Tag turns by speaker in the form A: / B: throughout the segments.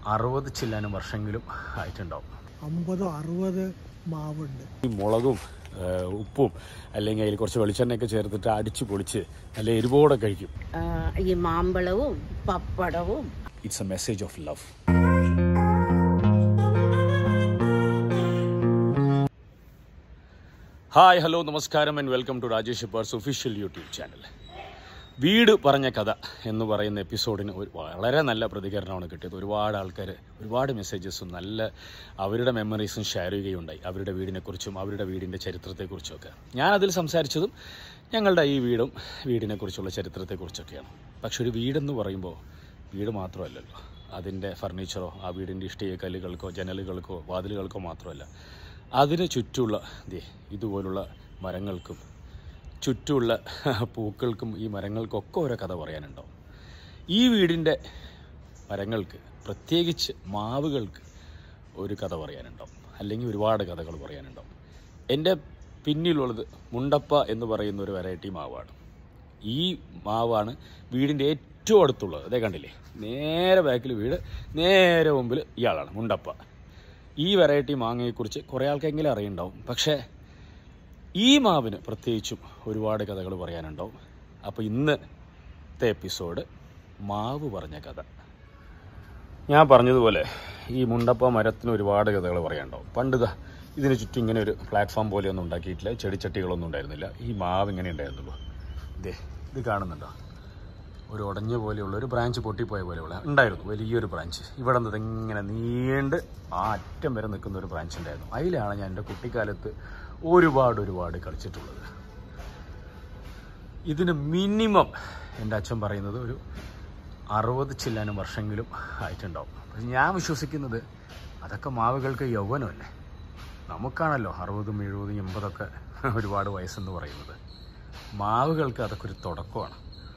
A: 60 ചില്ലാനും വർഷമെങ്കിലും ആയിട്ടുണ്ടാവും.
B: 50-60 മാവുണ്ട്.
A: ഈ മുളകും ഉപ്പും അല്ലെങ്കിൽ അതിൽ കുറച്ച് വെളിച്ചെണ്ണയൊക്കെ ചേർത്തിട്ട് അടിച്ച് പൊളിച്ച് നല്ല എരിവോടെ കഴിക്കും.
C: ഈ മാമ്പഴവും പപ്പടവും.
A: It's a message of love. Hi, hello, നമസ്കാരം ആൻഡ് വെൽക്കം ടു രാജേഷ് ഷിപ്പാർസ് ഒഫീഷ്യൽ യൂട്യൂബ് ചാനൽ. വീട് പറഞ്ഞ കഥ എന്ന് പറയുന്ന എപ്പിസോഡിന് വളരെ നല്ല പ്രതികരണമാണ് കിട്ടിയത്. ഒരുപാട് ആൾക്കാർ ഒരുപാട് മെസ്സേജസും നല്ല അവരുടെ മെമ്മറീസും ഷെയർ ചെയ്യുകയുണ്ടായി. അവരുടെ വീടിനെക്കുറിച്ചും അവരുടെ വീടിൻ്റെ ചരിത്രത്തെക്കുറിച്ചൊക്കെ. ഞാനതിൽ സംസാരിച്ചതും ഞങ്ങളുടെ ഈ വീടിനെക്കുറിച്ചുള്ള ചരിത്രത്തെക്കുറിച്ചൊക്കെയാണ്. പക്ഷെ ഒരു വീടെന്ന് പറയുമ്പോൾ വീട് മാത്രമല്ലല്ലോ, അതിൻ്റെ ഫർണിച്ചറോ ആ വീടിൻ്റെ ഇഷ്ടിക കല്ലുകൾക്കോ ജനലുകൾക്കോ വാതിലുകൾക്കോ മാത്രമല്ല, അതിന് ചുറ്റുമുള്ള ഇതുപോലുള്ള മരങ്ങൾക്കും ചുറ്റുമുള്ള പൂക്കൾക്കും ഈ മരങ്ങൾക്കൊക്കെ ഓരോ കഥ പറയാനുണ്ടാവും. ഈ വീടിൻ്റെ മരങ്ങൾക്ക്, പ്രത്യേകിച്ച് മാവുകൾക്ക് ഒരു കഥ പറയാനുണ്ടാവും, അല്ലെങ്കിൽ ഒരുപാട് കഥകൾ പറയാനുണ്ടാവും. എൻ്റെ പിന്നിലുള്ളത് മുണ്ടപ്പ എന്ന് പറയുന്ന ഒരു വെറൈറ്റി മാവാണ്. ഈ മാവാണ് വീടിൻ്റെ ഏറ്റവും അടുത്തുള്ളത്. അതേ കണ്ടില്ലേ, നേരെ ബാക്കിൽ വീട്, നേരെ മുമ്പിൽ ഇയാളാണ് മുണ്ടപ്പ. ഈ വെറൈറ്റി മാങ്ങയെക്കുറിച്ച് കുറേ ആൾക്കെങ്കിലും അറിയുണ്ടാവും. പക്ഷേ ഈ മാവിന് പ്രത്യേകിച്ചും ഒരുപാട് കഥകൾ പറയാനുണ്ടാവും. അപ്പോൾ ഇന്നത്തെ എപ്പിസോഡ് മാവ് പറഞ്ഞ കഥ. ഞാൻ പറഞ്ഞതുപോലെ ഈ മുണ്ടപ്പ മരത്തിന് ഒരുപാട് കഥകൾ പറയാനുണ്ടാവും. ഇതിന് ചുറ്റും ഇങ്ങനെ ഒരു പ്ലാറ്റ്ഫോം പോലെയൊന്നും ഉണ്ടാക്കിയിട്ടില്ല, ചെടിച്ചട്ടികളൊന്നും ഉണ്ടായിരുന്നില്ല. ഈ മാവ് ഇങ്ങനെ ഉണ്ടായിരുന്നുള്ളൂ. ഇത് കാണുന്നുണ്ടോ, ഒരു ഉടഞ്ഞ പോലെയുള്ള ഒരു ബ്രാഞ്ച് പൊട്ടിപ്പോയ പോലെയുള്ള ഉണ്ടായിരുന്നു, വലിയൊരു ബ്രാഞ്ച്. ഇവിടെ നിന്ന് ഇങ്ങനെ നീണ്ട് ആ അറ്റം വരെ നിൽക്കുന്ന ഒരു ബ്രാഞ്ച് ഉണ്ടായിരുന്നു. അതിലാണ് ഞാൻ എൻ്റെ കുട്ടിക്കാലത്ത് ഒരുപാട് കളിച്ചിട്ടുള്ളത്. ഇതിന് മിനിമം എൻ്റെ അച്ഛൻ പറയുന്നത് ഒരു 60 ചില്ലാനും വർഷമെങ്കിലും ആയിട്ടുണ്ടാവും. പക്ഷെ ഞാൻ വിശ്വസിക്കുന്നത് അതൊക്കെ മാവുകൾക്ക് യൗവനമല്ലേ. നമുക്കാണല്ലോ 60, 70, 80 ഒരുപാട് വയസ്സെന്ന് പറയുന്നത്. മാവുകൾക്ക് അതൊക്കെ ഒരു തുടക്കമാണ്.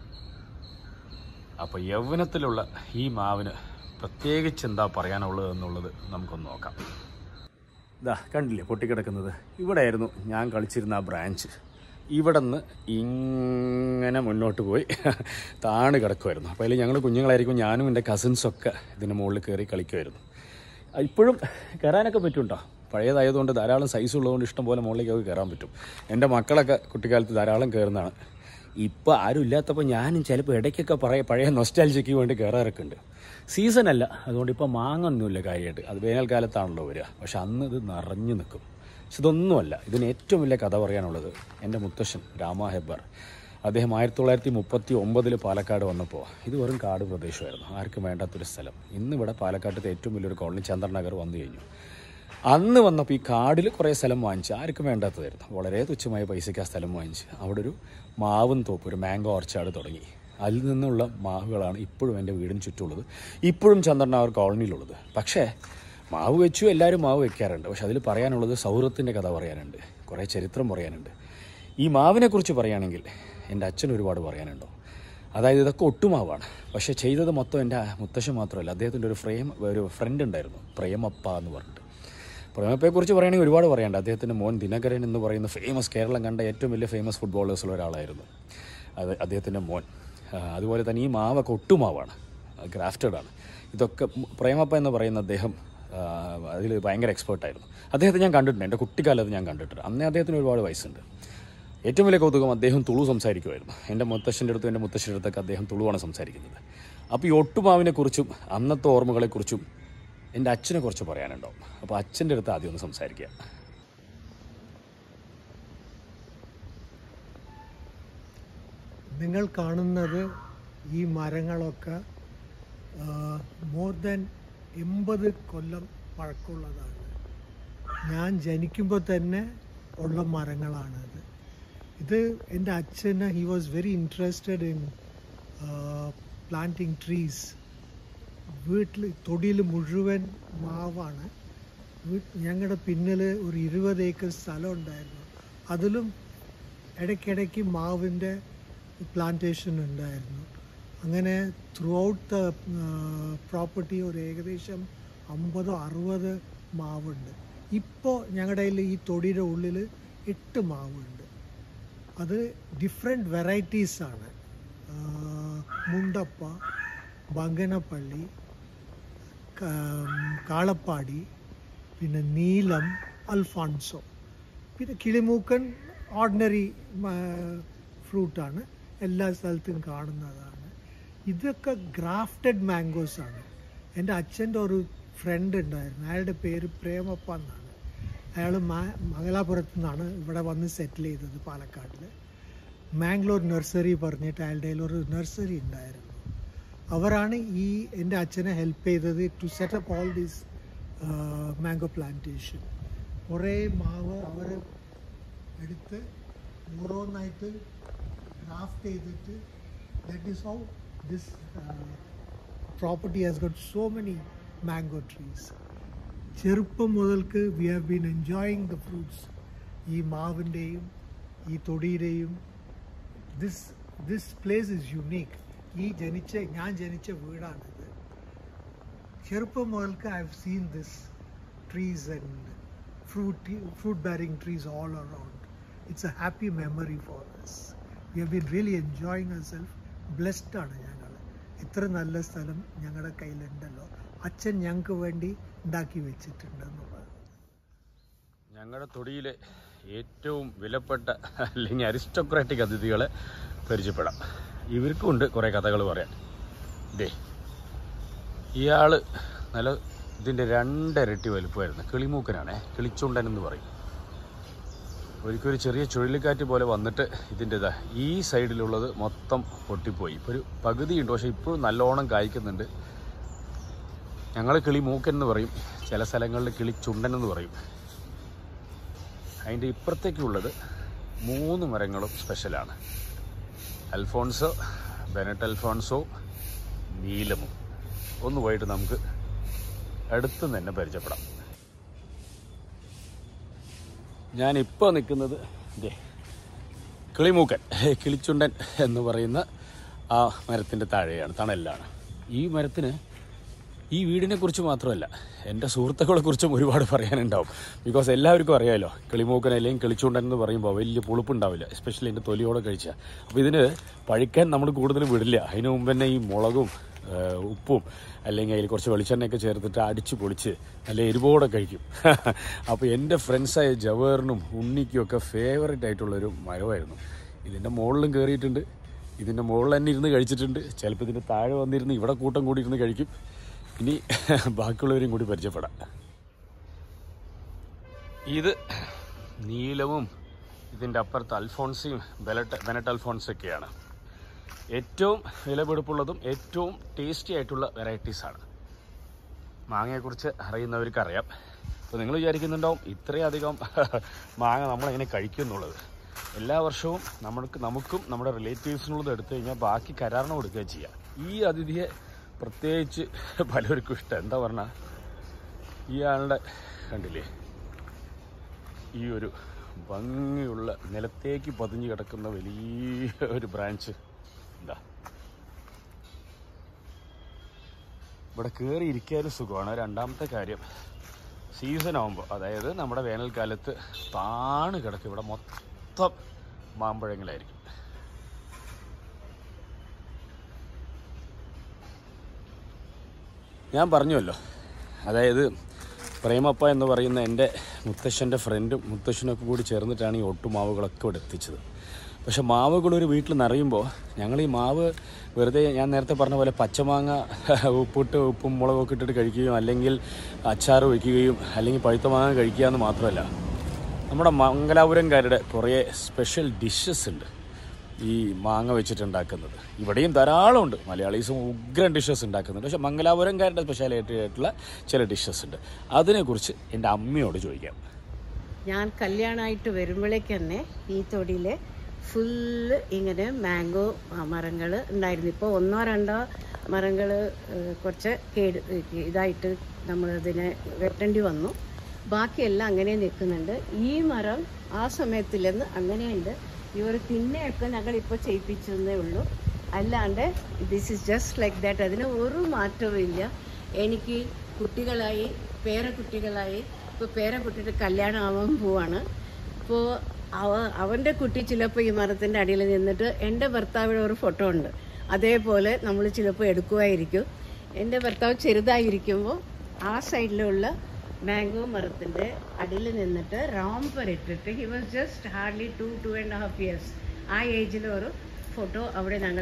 A: അപ്പോൾ യൗവനത്തിലുള്ള ഈ മാവിന് പ്രത്യേകിച്ച് എന്താ പറയാനുള്ളത് എന്നുള്ളത് നമുക്കൊന്ന് നോക്കാം. കണ്ടില്ലേ പൊട്ടിക്കിടക്കുന്നത്? ഇവിടെയായിരുന്നു ഞാൻ കളിച്ചിരുന്ന ആ ബ്രാഞ്ച്. ഇവിടെ നിന്ന് ഇങ്ങനെ മുന്നോട്ട് പോയി താണ് കിടക്കുമായിരുന്നു. അപ്പോൾ അതിൽ ഞങ്ങൾ കുഞ്ഞുങ്ങളായിരിക്കും, ഞാനും എൻ്റെ കസിൻസൊക്കെ ഇതിൻ്റെ മുകളിൽ കയറി കളിക്കുമായിരുന്നു. ഇപ്പോഴും കയറാനൊക്കെ പറ്റും. പഴയതായതുകൊണ്ട് ധാരാളം സൈസ് ഉള്ളതുകൊണ്ട് ഇഷ്ടംപോലെ മുകളിലേക്കൊക്കെ കയറാൻ പറ്റും. എൻ്റെ മക്കളൊക്കെ കുട്ടിക്കാലത്ത് ധാരാളം കയറുന്നതാണ്. ഇപ്പോൾ ആരും ഇല്ലാത്തപ്പോൾ ഞാനും ചിലപ്പോൾ ഇടയ്ക്കൊക്കെ പഴയ നൊസ്റ്റാൾജിക്ക് വേണ്ടി കയറാറൊക്കെ ഉണ്ട്. സീസണല്ല, അതുകൊണ്ട് ഇപ്പോൾ മാങ്ങൊന്നുമില്ല കാര്യമായിട്ട്. അത് വേനൽക്കാലത്താണല്ലോ വരിക. പക്ഷെ അന്ന് ഇത് നിറഞ്ഞു നിൽക്കും. പക്ഷെ ഇതൊന്നുമല്ല. ഇതിന് ഏറ്റവും വലിയ കഥ പറയാനുള്ളത് എൻ്റെ മുത്തശ്ശൻ രാമ ഹെബ്ബാർ. അദ്ദേഹം 1939 പാലക്കാട് വന്നപ്പോൾ ഇത് വെറും കാട് പ്രദേശമായിരുന്നു, ആർക്കും വേണ്ടാത്തൊരു സ്ഥലം. ഇന്നിവിടെ പാലക്കാട്ടത്തെ ഏറ്റവും വലിയൊരു കോളനി ചന്ദ്രനഗർ വന്നു കഴിഞ്ഞു. അന്ന് വന്നപ്പോൾ ഈ കാടിൽ കുറേ സ്ഥലം വാങ്ങിച്ച്, ആർക്കും വേണ്ടാത്തതായിരുന്നു. വളരെ തുച്ഛമായ പൈസയ്ക്ക് ആ സ്ഥലം വാങ്ങിച്ച് അവിടെ ഒരു മാവും തോപ്പ്, ഒരു മാംഗോ ഓർച്ചാർഡ് തുടങ്ങി. അതിൽ നിന്നുള്ള മാവുകളാണ് ഇപ്പോഴും എൻ്റെ വീടിന് ചുറ്റുമുള്ളത്, ഇപ്പോഴും ചന്ദ്രനഗർ കോളനിയിലുള്ളത്. പക്ഷേ മാവ് വെച്ചു, എല്ലാവരും മാവ് വെക്കാറുണ്ട്. പക്ഷെ അതിൽ പറയാനുള്ളത് സൗഹൃദത്തിൻ്റെ കഥ പറയാനുണ്ട്, കുറേ ചരിത്രം പറയാനുണ്ട്. ഈ മാവിനെക്കുറിച്ച് പറയുകയാണെങ്കിൽ എൻ്റെ അച്ഛൻ ഒരുപാട് പറയാനുണ്ടോ. അതായത് ഇതൊക്കെ ഒട്ടുമാവാണ്. പക്ഷേ ചെയ്തത് മൊത്തം എൻ്റെ മുത്തശ്ശൻ മാത്രമല്ല, അദ്ദേഹത്തിൻ്റെ ഒരു ഫ്രണ്ട് ഉണ്ടായിരുന്നു, പ്രേമപ്പ എന്ന് പറഞ്ഞിട്ട്. പ്രേമപ്പയെക്കുറിച്ച് പറയുകയാണെങ്കിൽ ഒരുപാട് പറയാനുണ്ട്. അദ്ദേഹത്തിൻ്റെ മോൻ ദിനകരൻ എന്ന് പറയുന്ന കേരളം കണ്ട ഏറ്റവും വലിയ ഫേമസ് ഫുട്ബോളേഴ്സുള്ള ഒരാളായിരുന്നു അദ്ദേഹത്തിൻ്റെ മോൻ. അതുപോലെ തന്നെ ഈ മാവൊക്കെ ഒട്ടുമാവാണ്, ഗ്രാഫ്റ്റഡാണ്. ഇതൊക്കെ പ്രേമപ്പ എന്ന് പറയുന്ന അദ്ദേഹം അതിൽ ഭയങ്കര എക്സ്പേർട്ടായിരുന്നു. അദ്ദേഹത്തെ ഞാൻ കണ്ടിട്ടുണ്ട്, എൻ്റെ കുട്ടിക്കാലത്ത് ഞാൻ കണ്ടിട്ടുണ്ട്. അന്നേ അദ്ദേഹത്തിന് ഒരുപാട് വയസ്സുണ്ട്. ഏറ്റവും വലിയ കൗതുകം, അദ്ദേഹം തുളു സംസാരിക്കുമായിരുന്നു. എൻ്റെ മുത്തശ്ശൻ്റെ അടുത്തും എൻ്റെ മുത്തശ്ശൻ്റെ അടുത്തൊക്കെ അദ്ദേഹം തുളുവാണ് സംസാരിക്കുന്നത്. അപ്പോൾ ഈ ഒട്ടുമാവിനെക്കുറിച്ചും അന്നത്തെ ഓർമ്മകളെക്കുറിച്ചും എൻ്റെ അച്ഛനെ കുറിച്ച് പറയാനുണ്ടാവും. അപ്പോൾ അച്ഛൻ്റെ അടുത്ത് ആദ്യം ഒന്ന് സംസാരിക്കുക.
B: നിങ്ങൾ കാണുന്നത് ഈ മരങ്ങളൊക്കെ മോർ ദാൻ 80 കൊല്ലം പഴക്കമുള്ളതാണ്. ഞാൻ ജനിക്കുമ്പോൾ തന്നെ ഉള്ള മരങ്ങളാണത്. ഇത് എൻ്റെ അച്ഛന് he was very interested in planting trees. വീട്ടിൽ തൊടിയിൽ മുഴുവൻ മാവാണ്. ഞങ്ങളുടെ പിന്നിൽ ഒരു 20 ഏക്കർ സ്ഥലം ഉണ്ടായിരുന്നു. അതിലും ഇടയ്ക്കിടയ്ക്ക് മാവിൻ്റെ പ്ലാന്റേഷൻ ഉണ്ടായിരുന്നു. അങ്ങനെ ത്രൂ ഔട്ട് ദ പ്രോപ്പർട്ടി ഒരു ഏകദേശം 50-60 മാവുണ്ട്. ഇപ്പോൾ ഞങ്ങളുടെ കയ്യിൽ ഈ തൊടിയുടെ ഉള്ളിൽ 8 മാവുണ്ട്. അത് ഡിഫറെൻറ്റ് വെറൈറ്റീസാണ്. മുണ്ടപ്പ, ബങ്കനപ്പള്ളി, കാളപ്പാടി, പിന്നെ നീലം, അൽഫോൺസോ. പിന്നെ കിളിമൂക്കൻ ഓർഡിനറി ഫ്രൂട്ടാണ്, എല്ലാ സ്ഥലത്തും കാണുന്നതാണ്. ഇതൊക്കെ ഗ്രാഫ്റ്റഡ് മാംഗോസാണ്. എൻ്റെ അച്ഛൻ്റെ ഒരു ഫ്രണ്ട് ഉണ്ടായിരുന്നു, അയാളുടെ പേര് പ്രേമപ്പ എന്നാണ്. അയാൾ മംഗലാപുരത്തു നിന്നാണ് ഇവിടെ വന്ന് സെറ്റിൽ ചെയ്തത്, പാലക്കാട്ടിൽ. മാംഗ്ലൂർ നഴ്സറി പറഞ്ഞിട്ട് അയാളുടെ ഒരു നഴ്സറി ഉണ്ടായിരുന്നു. അവരാണ് ഈ എൻ്റെ അച്ഛനെ ഹെൽപ്പ് ചെയ്തത് to setup all these mango plantation. കുറേ മാവ് അവർ എടുത്ത് ഓരോന്നായിട്ട് ഗ്രാഫ്റ്റ് ചെയ്തിട്ട്, that is how this property has got so many mango trees. ചെറുപ്പം മുതൽക്ക് we have been enjoying the fruits. ഈ മാവിൻ്റെയും ഈ തൊടിയുടെയും this place is unique. ഞാൻ ജനിച്ച വീടാണിത്. ചെറുപ്പം മുതൽക്ക് I have seen this trees and fruit bearing trees all around. It's a happy memory for us. We have been really enjoying ourselves. Blessed ആണ് ഞങ്ങൾ. ഇത്ര നല്ല സ്ഥലം ഞങ്ങളുടെ കയ്യിലുണ്ടല്ലോ, അച്ഛൻ ഞങ്ങൾക്ക് വേണ്ടി ഉണ്ടാക്കി വെച്ചിട്ടുണ്ടെന്നുള്ളത്.
A: ഞങ്ങളുടെ തൊടിയിലെ ഏറ്റവും വിലപ്പെട്ട അല്ലെങ്കിൽ അരിസ്റ്റോക്രാറ്റിക് അതിഥികളെ പരിചയപ്പെടാം. ഇവർക്കുണ്ട് കുറേ കഥകൾ പറയാൻ. ഇയാൾ നല്ല ഇതിൻ്റെ 2 ഇരട്ടി വലുപ്പമായിരുന്നു. കിളിമൂക്കനാണ്, കിളിച്ചുണ്ടൻ എന്ന് പറയും. ഒരിക്കലും ചെറിയ ചുഴലിക്കാറ്റ് പോലെ വന്നിട്ട് ഇതിൻ്റെ ഈ സൈഡിലുള്ളത് മൊത്തം പൊട്ടിപ്പോയി. ഇപ്പോൾ ഒരു പകുതിയുണ്ട്, പക്ഷേ ഇപ്പോഴും നല്ലോണം കായ്ക്കുന്നുണ്ട്. ഞങ്ങൾ കിളിമൂക്കൻ എന്ന് പറയും, ചില സ്ഥലങ്ങളിൽ കിളിച്ചുണ്ടൻ എന്ന് പറയും. അതിൻ്റെ ഇപ്പുറത്തേക്കുള്ളത് 3 മരങ്ങളും സ്പെഷ്യലാണ്. അൽഫോൺസോ, ബെനറ്റ് അൽഫോൺസോ, നീലമും. ഒന്ന് പോയിട്ട് നമുക്ക് അടുത്ത് തന്നെ പരിചയപ്പെടാം. ഞാനിപ്പോൾ നിൽക്കുന്നത് കിളിമൂക്കൻ, കിളിച്ചുണ്ടൻ എന്ന് പറയുന്ന ആ മരത്തിൻ്റെ താഴെയാണ്, തണലിലാണ്. ഈ മരത്തിന് ഈ വീടിനെക്കുറിച്ച് മാത്രമല്ല, എൻ്റെ സുഹൃത്തുക്കളെക്കുറിച്ചും ഒരുപാട് പറയാനുണ്ടാവും. ബിക്കോസ് എല്ലാവർക്കും അറിയാമല്ലോ, കിളിമൂക്കൻ അല്ലെങ്കിൽ കിളിച്ചുണ്ടൻ എന്ന് പറയുമ്പോൾ വലിയ പുളിപ്പുണ്ടാവില്ല, എസ്പെഷ്യലി എൻ്റെ തൊലിയോടെ കഴിച്ചാൽ. അപ്പോൾ ഇതിന് പഴിക്കാൻ നമ്മൾ കൂടുതൽ വിടില്ല. അതിന് മുമ്പ് തന്നെ ഈ മുളകും ഉപ്പും അല്ലെങ്കിൽ അതിൽ കുറച്ച് വെളിച്ചെണ്ണയൊക്കെ ചേർത്തിട്ട് അടിച്ച് പൊളിച്ച് നല്ല എരിവോടെ കഴിക്കും. അപ്പോൾ എൻ്റെ ഫ്രണ്ട്സായ ജവേറിനും ഉണ്ണിക്കും ഒക്കെ ഫേവറേറ്റ് ആയിട്ടുള്ളൊരു മരമായിരുന്നു. ഇതിൻ്റെ മുകളിലും കയറിയിട്ടുണ്ട്, ഇതിൻ്റെ മുകളിൽ തന്നെ ഇരുന്ന് കഴിച്ചിട്ടുണ്ട്. ചിലപ്പോൾ ഇതിൻ്റെ താഴെ വന്നിരുന്ന് ഇവിടെ കൂട്ടം കൂടി ഇരുന്ന് കഴിക്കും. ഇനി ബാക്കിയുള്ളവരെയും കൂടി പരിചയപ്പെടാം. ഇത് നീലവും ഇതിൻ്റെ അപ്പുറത്ത് അൽഫോൺസയും ബെനറ്റ് അൽഫോൺസൊക്കെയാണ്. ഏറ്റവും വിലപിടിപ്പുള്ളതും ഏറ്റവും ടേസ്റ്റി ആയിട്ടുള്ള വെറൈറ്റീസാണ്. മാങ്ങയെക്കുറിച്ച് അറിയുന്നവർക്കറിയാം. അപ്പോൾ നിങ്ങൾ വിചാരിക്കുന്നുണ്ടാവും ഇത്രയധികം മാങ്ങ നമ്മളെങ്ങനെ കഴിക്കും എന്നുള്ളത്. എല്ലാ വർഷവും നമുക്കും നമ്മുടെ റിലേറ്റീവ്സിനുള്ളത് എടുത്തു കഴിഞ്ഞാൽ ബാക്കി കരാറിന് കൊടുക്കുകയും ചെയ്യാം. ഈ അതിഥിയെ പ്രത്യേകിച്ച് പലർക്കും ഇഷ്ടം. എന്താ പറഞ്ഞാൽ ഇയാളുടെ കണ്ടില്ലേ ഈ ഒരു ഭംഗിയുള്ള നിലത്തേക്ക് പതിഞ്ഞു കിടക്കുന്ന വലിയ ഒരു ബ്രാഞ്ച്. എന്താ ഇവിടെ കയറി ഇരിക്കാനും സുഖമാണ്. രണ്ടാമത്തെ കാര്യം, സീസൺ ആകുമ്പോൾ, അതായത് നമ്മുടെ വേനൽക്കാലത്ത് താണ് കിടക്കും. ഇവിടെ മൊത്തം മാമ്പഴങ്ങളായിരിക്കും. ഞാൻ പറഞ്ഞുവല്ലോ, അതായത് പ്രേമപ്പ എന്ന് പറയുന്ന എൻ്റെ മുത്തശ്ശൻ്റെ ഫ്രണ്ടും മുത്തശ്ശനൊക്കെ കൂടി ചേർന്നിട്ടാണ് ഈ ഒട്ടുമാവുകളൊക്കെ ഇവിടെ എത്തിച്ചത്. പക്ഷെ മാവുകളൊരു വീട്ടിൽ നിറയുമ്പോൾ ഞങ്ങൾ ഈ മാവ് വെറുതെ ഞാൻ നേരത്തെ പറഞ്ഞ പോലെ പച്ചമാങ്ങ ഉപ്പും മുളകൊക്കെ ഇട്ടിട്ട് കഴിക്കുകയും അല്ലെങ്കിൽ അച്ചാർ വയ്ക്കുകയും അല്ലെങ്കിൽ പഴുത്ത മാങ്ങ കഴിക്കുക എന്ന് മാത്രമല്ല, നമ്മുടെ മംഗലാപുരംകാരുടെ കുറേ സ്പെഷ്യൽ ഡിഷസ് ഉണ്ട് ഈ മാങ്ങ വെച്ചിട്ടുണ്ടാക്കുന്നത്. ഇവിടെയും ധാരാളമുണ്ട്, മലയാളീസും ഉഗ്രൻ ഡിഷസ് ഉണ്ടാക്കുന്നുണ്ട്. പക്ഷേ മംഗലാപുരംകാരുടെ സ്പെഷ്യാലിറ്റി ആയിട്ടുള്ള ചില ഡിഷസ് ഉണ്ട്. അതിനെക്കുറിച്ച് എൻ്റെ അമ്മയോട് ചോദിക്കാം.
C: ഞാൻ കല്യാണമായിട്ട് വരുമ്പോഴേക്ക് തന്നെ ഈ തൊടിയിൽ ഫുള്ള് ഇങ്ങനെ മാംഗോ മരങ്ങൾ ഉണ്ടായിരുന്നു. ഇപ്പോൾ 1-2 മരങ്ങൾ കുറച്ച് ഇതായിട്ട് നമ്മളതിനെ വെട്ടേണ്ടി വന്നു. ബാക്കിയെല്ലാം അങ്ങനെ നിൽക്കുന്നുണ്ട്. ഈ മരം ആ സമയത്തിൽ നിന്ന് അങ്ങനെയുണ്ട്. ഇവർ പിന്നെയൊക്കെ ഞങ്ങളിപ്പോൾ ചെയ്യിപ്പിച്ചതേ ഉള്ളൂ. അല്ലാണ്ട് this is just like that. അതിന് ഒരു മാറ്റവും ഇല്ല. എനിക്ക് കുട്ടികളായി, പേരക്കുട്ടികളായി. ഇപ്പോൾ പേരക്കുട്ടിയുടെ കല്യാണം ആവാൻ പോവാണ്. ഇപ്പോൾ അവൻ്റെ കുട്ടി ചിലപ്പോൾ ഈ മരത്തിൻ്റെ അടിയിൽ നിന്നിട്ട് എൻ്റെ ഭർത്താവിൻ്റെ ഒരു ഫോട്ടോ ഉണ്ട്, അതേപോലെ നമ്മൾ ചിലപ്പോൾ എടുക്കുമായിരിക്കും. എൻ്റെ ഭർത്താവ് ചെറുതായിരിക്കുമ്പോൾ ആ സൈഡിലുള്ള മാംഗോ മരത്തിൻ്റെ അടിയിൽ നിന്നിട്ട് റാംപർ ഇട്ടിട്ട് he was just hardly 2.5 years ആ ഏജിൽ ഒരു ഫോട്ടോ അവിടെ ഞങ്ങൾ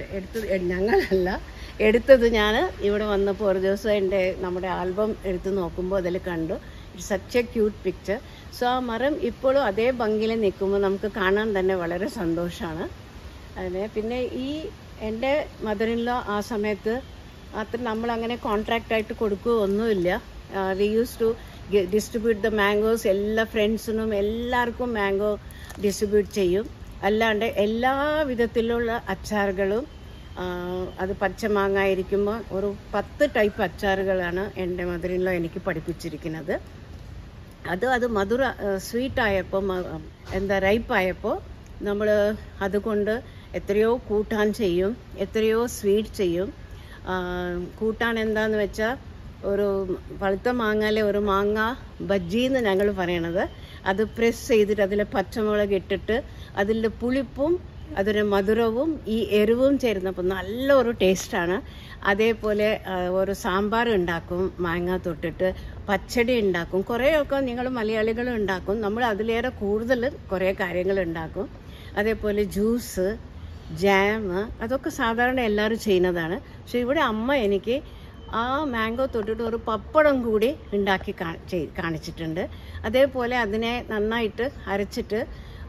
C: എടുത്തത് ഞാൻ ഇവിടെ വന്നപ്പോൾ ഒരു ദിവസം നമ്മുടെ ആൽബം എടുത്ത് നോക്കുമ്പോൾ അതിൽ കണ്ടു. It's such a cute picture. So ആ മരം ഇപ്പോഴും അതേ ഭംഗിയിൽ നിൽക്കുമ്പോൾ നമുക്ക് കാണാൻ തന്നെ വളരെ സന്തോഷമാണ്. അതിന് പിന്നെ എൻ്റെ മദറിൻലോ ആ സമയത്ത് അത്ര നമ്മളങ്ങനെ കോൺട്രാക്റ്റായിട്ട് കൊടുക്കുകയോ ഒന്നുമില്ല. We use to distribute the mangoes. എല്ലാ ഫ്രണ്ട്സിനും എല്ലാവർക്കും മാംഗോ ഡിസ്ട്രിബ്യൂട്ട് ചെയ്യും. അല്ലാണ്ട് എല്ലാ വിധത്തിലുള്ള അച്ചാറുകളും, അത് പച്ചമാങ്ങ ആയിരിക്കുമ്പോൾ ഒരു 10 ടൈപ്പ് അച്ചാറുകളാണ് എൻ്റെ മദറിൻലോ എനിക്ക് പഠിപ്പിച്ചിരിക്കുന്നത്. അത് മധുര സ്വീറ്റായപ്പോൾ റൈപ്പായപ്പോൾ നമ്മൾ അതുകൊണ്ട് എത്രയോ കൂട്ടാൻ ചെയ്യും, എത്രയോ സ്വീറ്റ് ചെയ്യും. കൂട്ടാൻ എന്താന്ന് വെച്ചാൽ ഒരു പഴുത്ത മാങ്ങയിലെ ഒരു മാങ്ങ ബജ്ജി എന്ന് ഞങ്ങൾ പറയണത്. അത് പ്രസ് ചെയ്തിട്ട് അതിൽ പച്ചമുളക് ഇട്ടിട്ട് അതിൻ്റെ പുളിപ്പും അതിൻ്റെ മധുരവും ഈ എരിവും ചേരുന്നപ്പോൾ നല്ലൊരു ടേസ്റ്റാണ്. അതേപോലെ ഒരു സാമ്പാർ ഉണ്ടാക്കും മാങ്ങ തൊട്ടിട്ട്, പച്ചടി ഉണ്ടാക്കും, കുറേയൊക്കെ നിങ്ങൾ മലയാളികൾ ഉണ്ടാക്കും. നമ്മൾ അതിലേറെ കൂടുതൽ കുറേ കാര്യങ്ങൾ ഉണ്ടാക്കും. അതേപോലെ ജ്യൂസ്, ജാം, അതൊക്കെ സാധാരണ എല്ലാവരും ചെയ്യുന്നതാണ്. പക്ഷെ ഇവിടെ അമ്മ എനിക്ക് ആ മാംഗോ തൊട്ടിട്ട് ഒരു പപ്പടം കൂടി ഉണ്ടാക്കി കാണിച്ചിട്ടുണ്ട്. അതേപോലെ അതിനെ നന്നായിട്ട് അരച്ചിട്ട്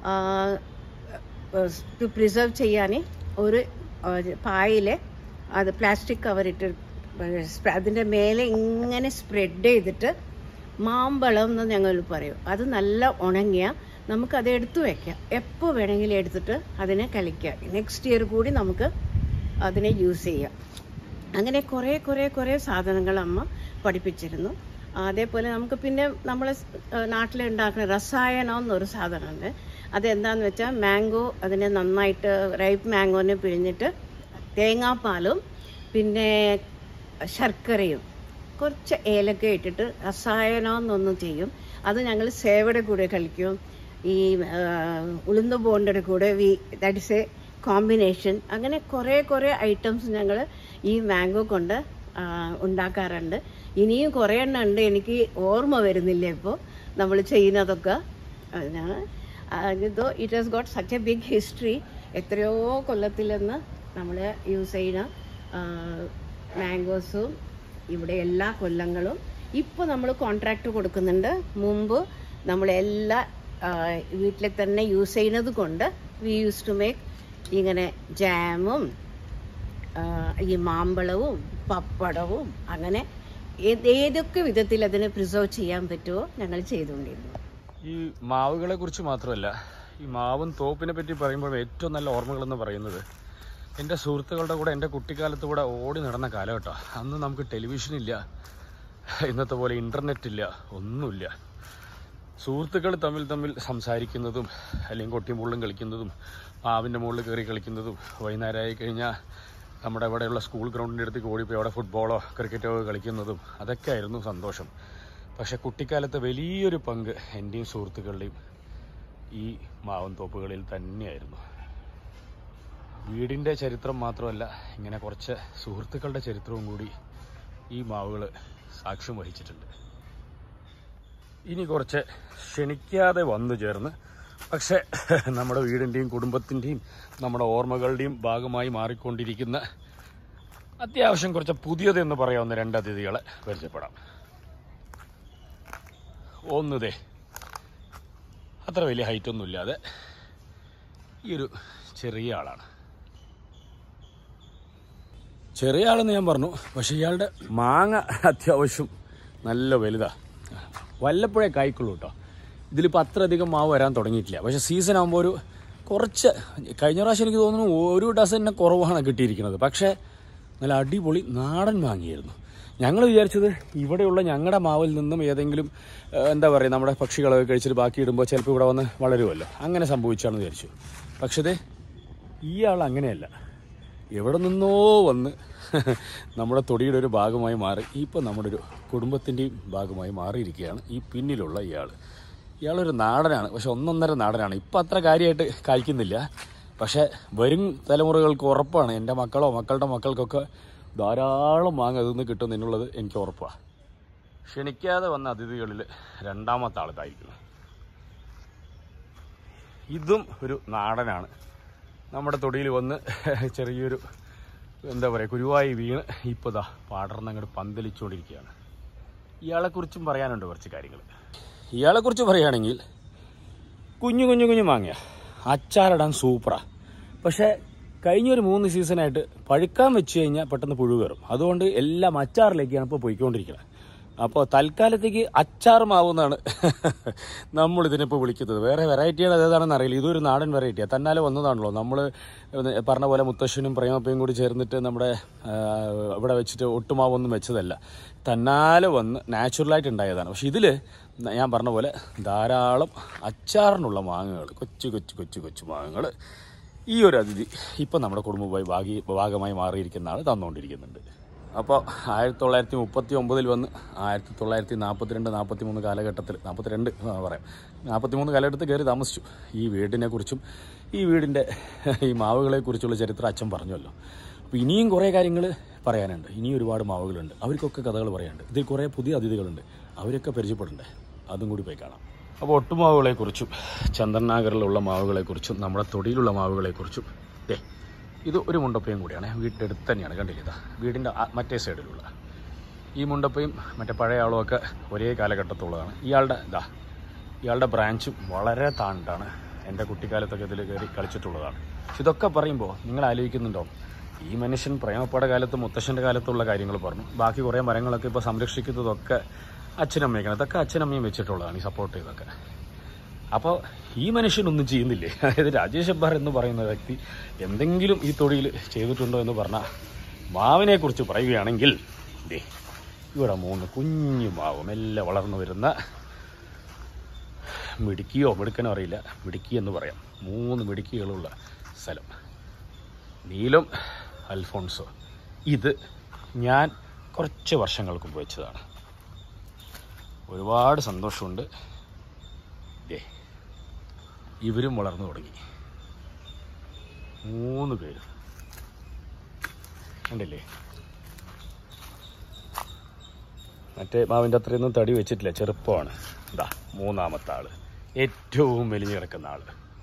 C: പ്രിസർവ് ചെയ്യാൻ ഒരു പായിൽ അത് പ്ലാസ്റ്റിക് കവറിട്ട് അതിൻ്റെ മേലെ ഇങ്ങനെ സ്പ്രെഡ് ചെയ്തിട്ട് മാമ്പഴം എന്ന് ഞങ്ങൾ പറയും. അത് നല്ല ഉണങ്ങിയ നമുക്കത് എടുത്തു വയ്ക്കാം. എപ്പോൾ വേണമെങ്കിലും എടുത്തിട്ട് അതിനെ കളിക്കാം. നെക്സ്റ്റ് ഇയർ കൂടി നമുക്ക് അതിനെ യൂസ് ചെയ്യാം. അങ്ങനെ കുറേ സാധനങ്ങൾ അമ്മ പഠിപ്പിച്ചിരുന്നു. അതേപോലെ നമുക്ക് പിന്നെ നമ്മളെ നാട്ടിലുണ്ടാക്കുന്ന രസായനം എന്നൊരു സാധനമുണ്ട്. അതെന്താണെന്ന് വെച്ചാൽ മാംഗോ അതിനെ നന്നായിട്ട് റൈപ്പ് മാംഗോനെ പിഴിഞ്ഞിട്ട് തേങ്ങാപ്പാലും പിന്നെ ശർക്കരയും കുറച്ച് ഏലക്ക ഇട്ടിട്ട് രസായനം എന്നൊന്നും ചെയ്യും. അത് ഞങ്ങൾ സേവയുടെ കൂടെ കളിക്കും, ഈ ഉളുന്ന ബോണ്ടിയുടെ കൂടെ ദാറ്റ് ഇസ് എ കോമ്പിനേഷൻ. അങ്ങനെ കുറേ ഐറ്റംസ് ഞങ്ങൾ ഈ മാംഗോ കൊണ്ട് ഉണ്ടാക്കാറുണ്ട്. ഇനിയും കുറേ എണ്ണം ഉണ്ട്, എനിക്ക് ഓർമ്മ വരുന്നില്ല ഇപ്പോൾ നമ്മൾ ചെയ്യുന്നതൊക്കെ. അതിനാണ് it has got such a big history. എത്രയോ കൊല്ലത്തിൽ നിന്ന് നമ്മൾ യൂസ് ചെയ്യുന്ന മാംഗോസും ഇവിടെ എല്ലാ കൊല്ലങ്ങളും ഇപ്പോൾ നമ്മൾ കോൺട്രാക്റ്റ് കൊടുക്കുന്നുണ്ട്. മുമ്പ് നമ്മളെല്ലാ വീട്ടിൽ തന്നെ യൂസ് ചെയ്യുന്നത് കൊണ്ട് വി യൂസ് ടു മേക്ക് ഇങ്ങനെ ജാമും ഈ മാമ്പഴവും പപ്പടവും അങ്ങനെ ഏതൊക്കെ വിധത്തിൽ അതിനെ പ്രിസർവ് ചെയ്യാൻ പറ്റുമോ ഞങ്ങൾ ചെയ്തുകൊണ്ടിരുന്നു.
A: ഈ മാവുകളെ കുറിച്ച് മാത്രമല്ല, ഈ മാവും തോപ്പിനെ പറ്റി പറയുമ്പോൾ ഏറ്റവും നല്ല ഓർമ്മകളെന്ന് പറയുന്നത് എൻ്റെ സുഹൃത്തുക്കളുടെ കൂടെ എൻ്റെ കുട്ടിക്കാലത്ത് കൂടെ ഓടി നടന്ന കാലഘട്ടമാണ്. അന്ന് നമുക്ക് ടെലിവിഷനില്ല, ഇന്നത്തെ പോലെ ഇൻ്റർനെറ്റ് ഇല്ല, ഒന്നുമില്ല. സുഹൃത്തുക്കൾ തമ്മിൽ സംസാരിക്കുന്നതും അല്ലെങ്കിൽ കൊട്ടിയും പുള്ളും കളിക്കുന്നതും മാവിൻ്റെ മുകളിൽ കയറി കളിക്കുന്നതും വൈകുന്നേരമായി കഴിഞ്ഞാൽ നമ്മുടെ ഇവിടെയുള്ള സ്കൂൾ ഗ്രൗണ്ടിൻ്റെ അടുത്തേക്ക് ഓടിപ്പോയി അവിടെ ഫുട്ബോളോ ക്രിക്കറ്റോ കളിക്കുന്നതും അതൊക്കെ ആയിരുന്നു സന്തോഷം. പക്ഷെ കുട്ടിക്കാലത്ത് വലിയൊരു പങ്ക് എൻ്റെയും സുഹൃത്തുക്കളുടെയും ഈ മാവൻ തോപ്പുകളിൽ തന്നെയായിരുന്നു. വീടിൻ്റെ ചരിത്രം മാത്രമല്ല, ഇങ്ങനെ കുറച്ച് സുഹൃത്തുക്കളുടെ ചരിത്രവും കൂടി ഈ മാവുകൾ സാക്ഷ്യം വഹിച്ചിട്ടുണ്ട്. ഇനി കുറച്ച് ക്ഷണിക്കാതെ വന്നു ചേർന്ന് പക്ഷേ നമ്മുടെ വീടിൻ്റെയും കുടുംബത്തിൻ്റെയും നമ്മുടെ ഓർമ്മകളുടെയും ഭാഗമായി മാറിക്കൊണ്ടിരിക്കുന്ന അത്യാവശ്യം കുറച്ച് പുതിയതെന്ന് പറയാവുന്ന 2 അതിഥികളെ പരിചയപ്പെടാം. ഒന്നതേ അത്ര വലിയ ഹൈറ്റൊന്നും ഇല്ലാതെ ഈ ഒരു ചെറിയ ആളാണ്. ചെറിയ ആളെന്ന് ഞാൻ പറഞ്ഞു, പക്ഷെ ഇയാളുടെ മാങ്ങ അത്യാവശ്യം നല്ല വലുതാണ്. വല്ലപ്പോഴേ കായ്ക്കുള്ളൂ കേട്ടോ. ഇതിലിപ്പോൾ അത്രയധികം മാവ് വരാൻ തുടങ്ങിയിട്ടില്ല. പക്ഷേ സീസൺ ആകുമ്പോൾ ഒരു കുറച്ച്, കഴിഞ്ഞ പ്രാവശ്യം എനിക്ക് തോന്നുന്നു 1 ഡസനെ കുറവാണ് കിട്ടിയിരിക്കുന്നത്. പക്ഷേ നല്ല അടിപൊളി നാടൻ മാങ്ങയായിരുന്നു. ഞങ്ങൾ വിചാരിച്ചത് ഇവിടെയുള്ള ഞങ്ങളുടെ മാവിൽ നിന്നും ഏതെങ്കിലും എന്താ പറയുക നമ്മുടെ പക്ഷികളൊക്കെ കഴിച്ചിട്ട് ബാക്കി ഇടുമ്പോൾ ചിലപ്പോൾ ഇവിടെ വന്ന് വളരുമല്ലോ, അങ്ങനെ സംഭവിച്ചാണെന്ന് വിചാരിച്ചു. പക്ഷേ ഇയാൾ അങ്ങനെയല്ല, എവിടെ നിന്നോ വന്ന് നമ്മുടെ തൊടിയുടെ ഒരു ഭാഗമായി മാറി ഇപ്പോൾ നമ്മുടെ ഒരു കുടുംബത്തിൻ്റെയും ഭാഗമായി മാറിയിരിക്കുകയാണ് ഈ പിന്നിലുള്ള ഇയാളൊരു നാടനാണ്. പക്ഷെ 1.5 നാടനാണ്. ഇപ്പം അത്ര കാര്യമായിട്ട് കായ്ക്കുന്നില്ല. പക്ഷേ വരും തലമുറകൾക്ക് ഉറപ്പാണ്, എൻ്റെ മക്കളോ മക്കളുടെ മക്കൾക്കൊക്കെ ധാരാളം മാങ്ങ അതിൽ നിന്ന് കിട്ടും എന്നുള്ളത് എനിക്ക് ഉറപ്പാണ്. ക്ഷണിക്കാതെ വന്ന അതിഥികളിൽ രണ്ടാമത്തെ ആളിതായിരിക്കുന്നു. ഇതും ഒരു നാടനാണ്. നമ്മുടെ തൊടിയിൽ വന്ന് ചെറിയൊരു എന്താ പറയുക കുരുവായി വീണ് ഇപ്പോൾ ദാ പാടർന്നങ്ങോട്ട് പന്തലിച്ചുകൊണ്ടിരിക്കുകയാണ്. ഇയാളെക്കുറിച്ചും പറയാനുണ്ട് കുറച്ച് കാര്യങ്ങൾ. ഇയാളെക്കുറിച്ച് പറയുകയാണെങ്കിൽ കുഞ്ഞു മാങ്ങ അച്ചാറിടാൻ സൂപ്പറാണ്. പക്ഷേ കഴിഞ്ഞൊരു 3 സീസണായിട്ട് പഴുക്കാൻ വെച്ച് കഴിഞ്ഞാൽ പെട്ടെന്ന് പുഴു കയറും. അതുകൊണ്ട് എല്ലാം അച്ചാറിലേക്കാണ് ഇപ്പോൾ പോയിക്കൊണ്ടിരിക്കുന്നത്. അപ്പോൾ തൽക്കാലത്തേക്ക് അച്ചാർ മാവുന്നാണ് നമ്മളിതിനിപ്പോൾ വിളിക്കുന്നത്. വേറെ വെറൈറ്റിയാണ് ഏതാണെന്ന് അറിയില്ല. ഇതൊരു നാടൻ വെറൈറ്റിയാണ്. തന്നാലെ വന്നതാണല്ലോ. നമ്മൾ പറഞ്ഞ പോലെ മുത്തശ്ശനും പ്രേമപ്പയും കൂടി ചേർന്നിട്ട് നമ്മുടെ ഇവിടെ വെച്ചിട്ട് ഒട്ടുമാവൊന്നും വെച്ചതല്ല. തന്നാലെ വന്ന് നാച്ചുറലായിട്ട് ഉണ്ടായതാണ്. പക്ഷെ ഇതിൽ ഞാൻ പറഞ്ഞ പോലെ ധാരാളം അച്ചാറിനുള്ള മാങ്ങകൾ, കൊച്ചു മാങ്ങകൾ ഈ ഒരു അതിഥി ഇപ്പം നമ്മുടെ കുടുംബമായി ഭാഗമായി മാറിയിരിക്കുന്ന ആൾ തന്നുകൊണ്ടിരിക്കുന്നുണ്ട്. അപ്പോൾ 1939 വന്ന് 1942-43 കാലഘട്ടത്തിൽ 43 കാലഘട്ടത്തിൽ കയറി താമസിച്ചു. ഈ വീടിനെക്കുറിച്ചും ഈ വീടിൻ്റെ ഈ മാവുകളെക്കുറിച്ചുള്ള ചരിത്രം അച്ഛൻ പറഞ്ഞല്ലോ. അപ്പോൾ ഇനിയും കുറേ കാര്യങ്ങൾ പറയാനുണ്ട്. ഇനിയും ഒരുപാട് മാവുകളുണ്ട്. അവർക്കൊക്കെ കഥകൾ പറയാനുണ്ട്. ഇതിൽ കുറേ പുതിയ അതിഥികളുണ്ട്. അവരൊക്കെ പരിചയപ്പെടണ്ടേ? അതും കൂടി പോയി കാണാം. അപ്പോൾ ഒട്ടുമാവുകളെക്കുറിച്ചും ചന്ദ്രനാഗറിലുള്ള മാവുകളെക്കുറിച്ചും നമ്മുടെ തൊടിയിലുള്ള മാവുകളെക്കുറിച്ചും ഇത് ഒരു മുണ്ടപ്പയും കൂടിയാണ്. വീടിൻ്റെ അടുത്ത് തന്നെയാണ്. കണ്ടില്ല, ഇതാ വീടിൻ്റെ മറ്റേ സൈഡിലുള്ള ഈ മുണ്ടപ്പയും മറ്റേ പഴയ ആളുമൊക്കെ ഒരേ കാലഘട്ടത്തുള്ളതാണ്. ഇയാളുടെ ബ്രാഞ്ചും വളരെ താണ്ടാണ്. എൻ്റെ കുട്ടിക്കാലത്തൊക്കെ ഇതിൽ കയറി കളിച്ചിട്ടുള്ളതാണ്. ഇതൊക്കെ പറയുമ്പോൾ നിങ്ങൾ ആലോചിക്കുന്നുണ്ടോ, ഈ മനുഷ്യൻ പ്രേമപ്പയുടെ കാലത്ത് മുത്തശ്ശൻ്റെ കാലത്തുള്ള കാര്യങ്ങൾ പറഞ്ഞു. ബാക്കി കുറേ മരങ്ങളൊക്കെ ഇപ്പോൾ സംരക്ഷിക്കുന്നതൊക്കെ അച്ഛനമ്മയ്ക്കാണ്. ഇതൊക്കെ അച്ഛനമ്മയും വെച്ചിട്ടുള്ളതാണ് ഈ സപ്പോർട്ട് ചെയ്തൊക്കെ. അപ്പോൾ ഈ മനുഷ്യനൊന്നും ചെയ്യുന്നില്ലേ? അതായത് രാജേഷ് ഹെബ്ബാർ എന്ന് പറയുന്ന വ്യക്തി എന്തെങ്കിലും ഈ തൊഴിൽ ചെയ്തിട്ടുണ്ടോ എന്ന് പറഞ്ഞാൽ മാവിനെക്കുറിച്ച് പറയുകയാണെങ്കിൽ ഇവിടെ 3 കുഞ്ഞു മാവ് മെല്ലെ വളർന്നു വരുന്ന മിടുക്കനോ അറിയില്ല, മിടുക്കി എന്ന് പറയാം. 3 മിടുക്കികളുള്ള സ്ഥലം. നീലം, അൽഫോൺസോ. ഇത് ഞാൻ കുറച്ച് വർഷങ്ങൾക്ക് മുമ്പ് വെച്ചതാണ്. ഒരുപാട് സന്തോഷമുണ്ട്. ഇവരും വളർന്നു തുടങ്ങി. 3 പേര് കണ്ടില്ലേ? മറ്റേ മാവിൻ്റെ അത്രയൊന്നും തടി വെച്ചിട്ടില്ല, ചെറുപ്പമാണ്. ഇതാ 3ാമത്തെ ആള്, ഏറ്റവും മെലിഞ്ഞു കിടക്കുന്ന ആള്.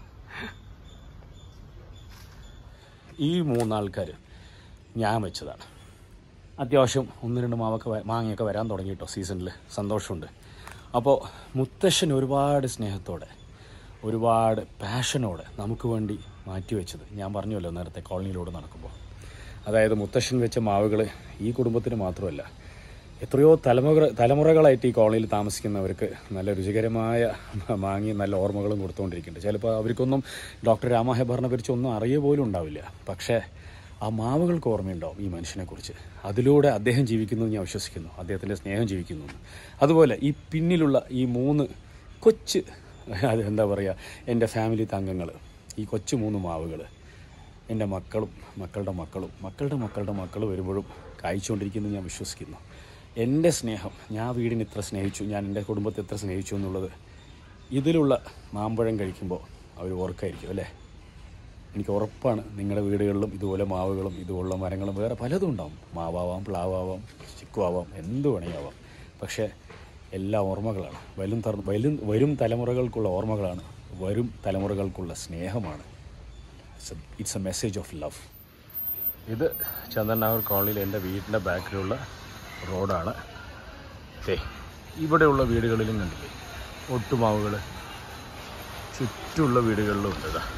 A: ഈ 3 ആൾക്കാർ ഞാൻ വെച്ചതാണ്. അത്യാവശ്യം 1-2 മാങ്ങയൊക്കെ വരാൻ തുടങ്ങി കേട്ടോ സീസണിൽ. സന്തോഷമുണ്ട്. അപ്പോൾ മുത്തശ്ശൻ ഒരുപാട് സ്നേഹത്തോടെ ഒരുപാട് പാഷനോടെ നമുക്ക് വേണ്ടി മാറ്റിവെച്ചത് ഞാൻ പറഞ്ഞല്ലോ നേരത്തെ കോളനിയിലൂടെ നടക്കുമ്പോൾ. അതായത് മുത്തശ്ശൻ വെച്ച മാവുകൾ ഈ കുടുംബത്തിന് മാത്രമല്ല, എത്രയോ തലമുറകളായിട്ട് ഈ കോളനിയിൽ താമസിക്കുന്നവർക്ക് നല്ല രുചികരമായ മാങ്ങയും നല്ല ഓർമ്മകളും കൊടുത്തുകൊണ്ടിരിക്കുന്നുണ്ട്. ചിലപ്പോൾ അവർക്കൊന്നും ഡോക്ടർ രാമ ഹെബ്ബാറിനെ കുറിച്ച് ഒന്നും അറിയ പോലും ഉണ്ടാവില്ല. പക്ഷേ ആ മാവുകൾക്ക് ഓർമ്മയുണ്ടാവും ഈ മനുഷ്യനെക്കുറിച്ച്. അതിലൂടെ അദ്ദേഹം ജീവിക്കുന്നു ഞാൻ വിശ്വസിക്കുന്നു. അദ്ദേഹത്തിൻ്റെ സ്നേഹം ജീവിക്കുന്നു. അതുപോലെ ഈ പിന്നിലുള്ള ഈ 3 കൊച്ച് അതെന്താ പറയുക, എൻ്റെ ഫാമിലി അംഗങ്ങൾ, ഈ കൊച്ചു 3 മാവുകൾ എൻ്റെ മക്കളും മക്കളുടെ മക്കൾ വരുമ്പോഴും കായ്ച്ചുകൊണ്ടിരിക്കുന്നു ഞാൻ വിശ്വസിക്കുന്നു. എൻ്റെ സ്നേഹം, ഞാൻ വീടിന് ഇത്ര സ്നേഹിച്ചു, ഞാൻ എൻ്റെ കുടുംബത്തെ എത്ര സ്നേഹിച്ചു എന്നുള്ളത് ഇതിലുള്ള മാമ്പഴം കഴിക്കുമ്പോൾ അവർ ഓർക്കായിരിക്കും അല്ലേ? എനിക്ക് ഉറപ്പാണ് നിങ്ങളുടെ വീടുകളിലും ഇതുപോലെ മാവുകളും ഇതുപോലുള്ള മരങ്ങളും വേറെ പലതും ഉണ്ടാവും. മാവാവാം, പ്ലാവാവാം, ചിക്കുവാവാം, എന്ത് വേണമെങ്കിലാവാം. പക്ഷേ എല്ലാ ഓർമ്മകളാണ്. വരും തലമുറകൾക്കുള്ള ഓർമ്മകളാണ്. വരും തലമുറകൾക്കുള്ള സ്നേഹമാണ്. It's a message of love. ഇത് ചന്ദ്രനാഗർ കോളനിയിൽ എൻ്റെ വീടിൻ്റെ ബാക്കിലുള്ള റോഡാണ്. ഇവിടെയുള്ള വീടുകളിലും കണ്ടില്ലേ ഒട്ടുമാവുകൾ, ചുറ്റുമുള്ള വീടുകളിലും ഉണ്ട്. ഇതാ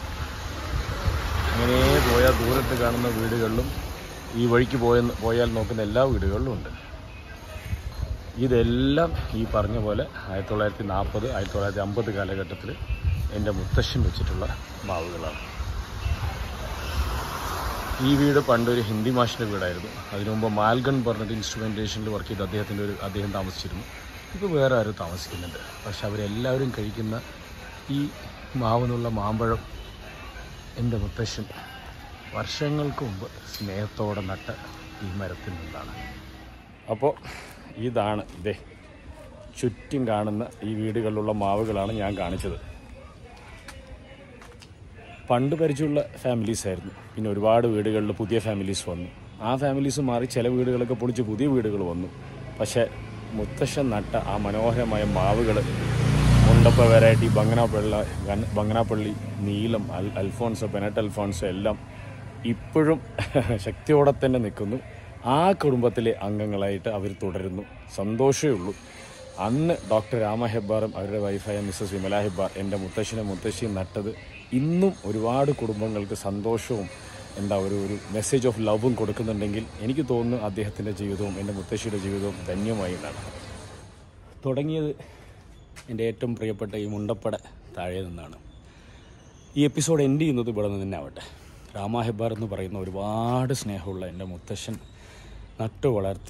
A: അങ്ങനെ പോയാൽ ദൂരത്ത് കാണുന്ന വീടുകളിലും ഈ വഴിക്ക് പോയാൽ നോക്കുന്ന എല്ലാ വീടുകളിലും ഉണ്ട്. ഇതെല്ലാം ഈ പറഞ്ഞ പോലെ 1940, 1950 കാലഘട്ടത്തിൽ എൻ്റെ മുത്തശ്ശൻ വെച്ചിട്ടുള്ള മാവുകളാണ്. ഈ വീട് പണ്ടൊരു ഹിന്ദി മാഷിൻ്റെ വീടായിരുന്നു. അതിനു മുമ്പ് മാൽഗൺ പറഞ്ഞിട്ട് ഇൻസ്ട്രുമെൻറ്റേഷനിൽ വർക്ക് ചെയ്ത് അദ്ദേഹം താമസിച്ചിരുന്നു. ഇപ്പോൾ വേറെ ആരും താമസിക്കുന്നുണ്ട്. പക്ഷെ അവരെല്ലാവരും കഴിക്കുന്ന ഈ മാവെന്നുള്ള മാമ്പഴം എൻ്റെ മുത്തശ്ശൻ വർഷങ്ങൾക്ക് മുമ്പ് സ്നേഹത്തോടെ നട്ട ഈ മരത്തിൽ നിന്നാണ്. അപ്പോൾ ഇതാണ് ചുറ്റും കാണുന്ന ഈ വീടുകളിലുള്ള മാവുകളാണ് ഞാൻ കാണിച്ചത്. പണ്ട് പരിചയമുള്ള ഫാമിലീസായിരുന്നു. പിന്നെ ഒരുപാട് വീടുകളിൽ പുതിയ ഫാമിലീസ് വന്നു. ആ ഫാമിലീസ് മാറി ചില വീടുകളൊക്കെ പൊളിച്ച് പുതിയ വീടുകൾ വന്നു. പക്ഷേ മുത്തശ്ശൻ നട്ട ആ മനോഹരമായ മാവുകൾ, മുണ്ടപ്പ വെറൈറ്റി, ബംഗനാപ്പള്ളി, നീലം, അൽഫോൺസോ, പെനട്ട് അൽഫോൺസോ എല്ലാം ഇപ്പോഴും ശക്തിയോടെ തന്നെ നിൽക്കുന്നു. ആ കുടുംബത്തിലെ അംഗങ്ങളായിട്ട് അവർ തുടരുന്നു. സന്തോഷമേ ഉള്ളൂ. അന്ന് ഡോക്ടർ രാമ ഹെബ്ബാറും അവരുടെ വൈഫായ മിസ്സസ് വിമല ഹെബ്ബാർ എൻ്റെ മുത്തശ്ശിയും നട്ടത് ഇന്നും ഒരുപാട് കുടുംബങ്ങൾക്ക് സന്തോഷവും ഒരു മെസ്സേജ് ഓഫ് ലവും കൊടുക്കുന്നുണ്ടെങ്കിൽ എനിക്ക് തോന്നുന്നു അദ്ദേഹത്തിൻ്റെ ജീവിതവും എൻ്റെ മുത്തശ്ശിയുടെ ജീവിതവും ധന്യമായി എന്നാണ്. തുടങ്ങിയത് എൻ്റെ ഏറ്റവും പ്രിയപ്പെട്ട ഈ മുണ്ടപ്പട താഴെ നിന്നാണ്. ഈ എപ്പിസോഡ് എൻഡ് ചെയ്യുന്നത് ഇവിടെ നിന്ന് തന്നെ ആവട്ടെ. രാമ ഹെബ്ബാർ എന്ന് പറയുന്ന ഒരുപാട് സ്നേഹമുള്ള എൻ്റെ മുത്തശ്ശൻ നട്ടു വളർത്തി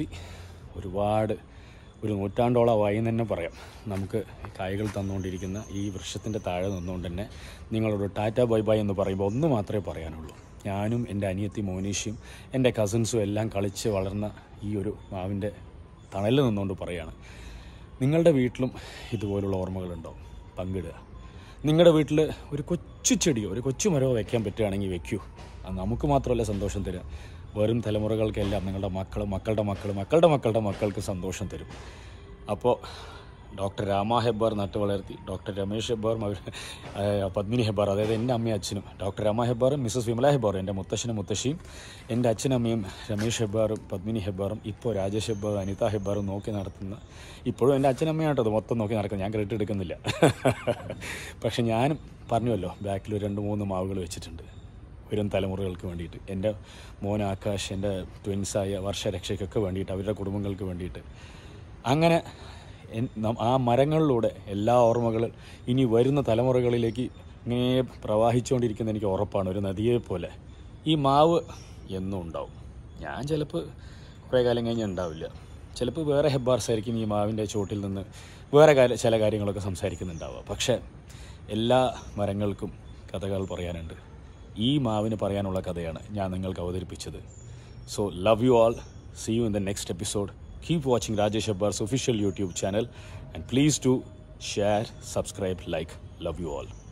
A: ഒരു നൂറ്റാണ്ടോളമായി എന്ന് തന്നെ പറയാം നമുക്ക് കായ്കൾ തന്നുകൊണ്ടിരിക്കുന്ന ഈ വൃക്ഷത്തിൻ്റെ താഴെ നിന്നുകൊണ്ട് തന്നെ നിങ്ങളോട് ടാറ്റ ബൈ ബൈ എന്ന് പറയുമ്പോൾ ഒന്ന് മാത്രമേ പറയാനുള്ളൂ. ഞാനും എൻ്റെ അനിയത്തി മോനീഷയും എൻ്റെ കസിൻസും എല്ലാം കളിച്ച് വളർന്ന ഈ ഒരു മാവിൻ്റെ തണലിൽ നിന്നുകൊണ്ട് പറയുകയാണ്, നിങ്ങളുടെ വീട്ടിലും ഇതുപോലുള്ള ഓർമ്മകളുണ്ടോ? പങ്കിടുക. നിങ്ങളുടെ വീട്ടിൽ ഒരു കൊച്ചു ചെടിയോ ഒരു കൊച്ചു മരമോ വയ്ക്കാൻ പറ്റുകയാണെങ്കിൽ വെക്കൂ. അത് നമുക്ക് മാത്രമല്ല സന്തോഷം തരിക, വരും തലമുറകൾക്കെല്ലാം നിങ്ങളുടെ മക്കളുടെ മക്കൾക്ക് സന്തോഷം തരും. അപ്പോൾ ഡോക്ടർ രാമ ഹെബ്ബാർ നട്ടു വളർത്തി, ഡോക്ടർ രമേശ് ഹെബ്ബാറും പത്മിനി ഹെബ്ബാർ, അതായത് എൻ്റെ അമ്മയും അച്ഛനും, ഡോക്ടർ രാമ ഹെബ്ബാറും മിസ്സസ് വിമല ഹെബ്ബാറും, എൻ്റെ മുത്തശ്ശിയും എൻ്റെ അച്ഛനമ്മയും രമേശ് ഹെബ്ബാറും പത്മിനി ഹെബ്ബാറും, ഇപ്പോൾ രാജേഷ് ഹെബ്ബാറും അനിത ഹെബ്ബാറും നോക്കി നടത്തുന്ന, ഇപ്പോഴും എൻ്റെ അച്ഛനമ്മയായിട്ടത് മൊത്തം നോക്കി നടക്കുന്നത്, ഞാൻ ക്രെഡിറ്റ് എടുക്കുന്നില്ല. പക്ഷെ ഞാനും പറഞ്ഞുവല്ലോ, ബാക്കിൽ 2-3 മാവുകൾ വെച്ചിട്ടുണ്ട് വരും തലമുറകൾക്ക് വേണ്ടിയിട്ട്, എൻ്റെ മോൻ ആകാശ്, എൻ്റെ ട്വിൻസായ വർഷരക്ഷയ്ക്കൊക്കെ വേണ്ടിയിട്ട്, അവരുടെ കുടുംബങ്ങൾക്ക് വേണ്ടിയിട്ട്. അങ്ങനെ ആ മരങ്ങളിലൂടെ എല്ലാ ഓർമ്മകളും ഇനി വരുന്ന തലമുറകളിലേക്ക് ഇങ്ങനെ പ്രവാഹിച്ചുകൊണ്ടിരിക്കുന്ന എനിക്ക് ഉറപ്പാണ്, ഒരു നദിയെപ്പോലെ. ഈ മാവ് എന്നും ഉണ്ടാവും. ഞാൻ ചിലപ്പോൾ കുറേ കാലം കഴിഞ്ഞാൽ ഉണ്ടാവില്ല. ചിലപ്പോൾ വേറെ ഹെബ്ബാർസ് ആയിരിക്കും ഈ മാവിൻ്റെ ചോട്ടിൽ നിന്ന് വേറെ ചില കാര്യങ്ങളൊക്കെ സംസാരിക്കുന്നുണ്ടാവുക. പക്ഷേ എല്ലാ മരങ്ങൾക്കും കഥകൾ പറയാനുണ്ട്. ഈ മാവിന് പറയാനുള്ള കഥയാണ് ഞാൻ നിങ്ങൾക്ക് അവതരിപ്പിച്ചത്. So love you all. See you in the next episode. Keep watching Rajesh Hebbar's official YouTube channel and please do share, subscribe, like. Love you all.